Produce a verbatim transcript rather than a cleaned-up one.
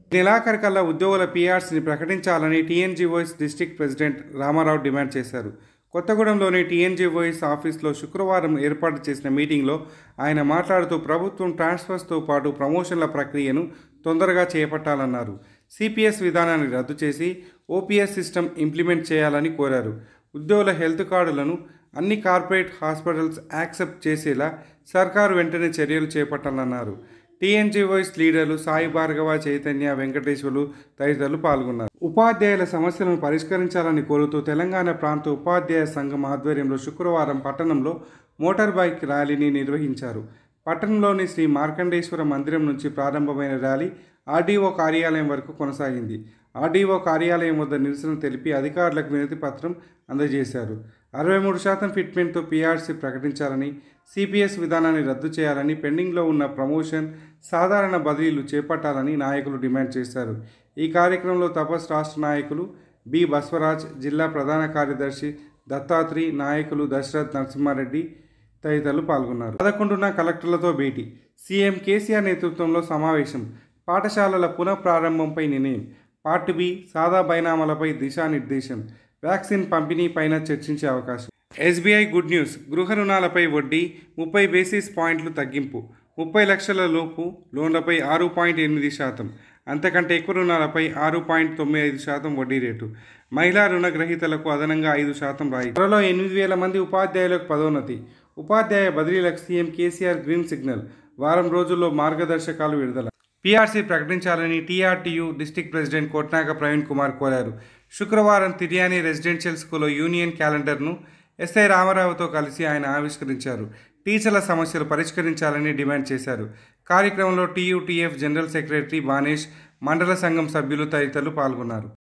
నెలాఖరుకల్లా ఉద్యోగుల పీఆర్సీని ప్రకటించాలని TNGOs district president Ramarao demand చేశారు. కొత్తగూడెంలోని టీఎన్జీఓఎస్ ఆఫీస్లో శుక్రవారం ఏర్పాటు చేసిన మీటింగ్లో ఆయన మాట్లాడుతూ ప్రభుత్వం ట్రాన్స్ఫర్స్తో పాటు ప్రమోషన్ల ప్రక్రియను తొందరగా చేపట్టాలన్నారు. సిపిఎస్ విధానాన్ని రద్దు చేసి ఓపీఎస్ సిస్టమ్ ఇంప్లిమెంట్ చేయాలని కోరారు. ఉద్యోగుల హెల్త్ కార్డులను అన్ని కార్పొరేట్ హాస్పిటల్స్ యాక్సెప్ట్ చేసేలా సర్కారు వెంటనే చర్యలు చేపట్టాలన్నారు. టీఎన్జీఓఎస్ లీడర్లు సాయి భార్గవ, చైతన్య, వెంకటేశ్వర్లు తదితరులు పాల్గొన్నారు. ఉపాధ్యాయుల సమస్యలను పరిష్కరించాలని కోరుతూ తెలంగాణ ప్రాంత ఉపాధ్యాయ సంఘం ఆధ్వర్యంలో శుక్రవారం పట్టణంలో మోటార్ బైక్ ర్యాలీని నిర్వహించారు. పట్టణంలోని శ్రీ మార్కండేశ్వర మందిరం నుంచి ప్రారంభమైన ర్యాలీ ఆర్డీఓ కార్యాలయం వరకు కొనసాగింది. ఆర్డీఓ కార్యాలయం వద్ద నిరసన తెలిపి అధికారులకు వినతి పత్రం అందజేశారు. అరవై మూడు శాతం ఫిట్మెంట్తో పీఆర్సీ ప్రకటించాలని, సిపిఎస్ విధానాన్ని రద్దు చేయాలని, పెండింగ్లో ఉన్న ప్రమోషన్, సాధారణ బదిలీలు చేపట్టాలని నాయకులు డిమాండ్ చేశారు. ఈ కార్యక్రమంలో తపస్ రాష్ట్ర నాయకులు బి బస్వరాజ్, జిల్లా ప్రధాన కార్యదర్శి దత్తాత్రి, నాయకులు దశరథ్ నరసింహారెడ్డి తదితరులు పాల్గొన్నారు. పదకొండున కలెక్టర్లతో భేటీ. సీఎం కేసీఆర్ నేతృత్వంలో సమావేశం. పాఠశాలల పునఃప్రారంభంపై నిర్ణయం. పార్ట్ బి సాదా బైనామాలపై దిశానిర్దేశం. వ్యాక్సిన్ పంపిణీ పైన చర్చించే అవకాశం. SBI good news. గృహ రుణాలపై వడ్డీ ముప్పై బేసిస్ పాయింట్లు తగ్గింపు. ముప్పై లక్షల లోపు లోన్లపై ఆరు పాయింట్ ఎనిమిది శాతం, అంతకంటే ఎక్కువ రుణాలపై ఆరు పాయింట్ తొమ్మిది ఐదు శాతం వడ్డీ రేటు. మహిళా రుణగ్రహీతలకు అదనంగా ఐదు శాతం రాయితీ. త్వరలో ఎనిమిది వేల మంది ఉపాధ్యాయులకు పదోన్నతి. ఉపాధ్యాయ బదిలీలకు సీఎం కేసీఆర్ గ్రీన్ సిగ్నల్. వారం రోజుల్లో మార్గదర్శకాలు విడుదల. పీఆర్సీ ప్రకటించాలని TRTU district president Kotnaka Praveen Kumar కోరారు. శుక్రవారం తిర్యానీ రెసిడెన్షియల్ స్కూల్లో యూనియన్ క్యాలెండర్ను ఎస్ఐ రామారావుతో కలిసి ఆయన ఆవిష్కరించారు. టీచర్ల సమస్యలు పరిష్కరించాలని డిమాండ్ చేశారు. కార్యక్రమంలో టీయూటీఎఫ్ జనరల్ సెక్రటరీ బానేష్, మండల సంఘం సభ్యులు తదితరులు పాల్గొన్నారు.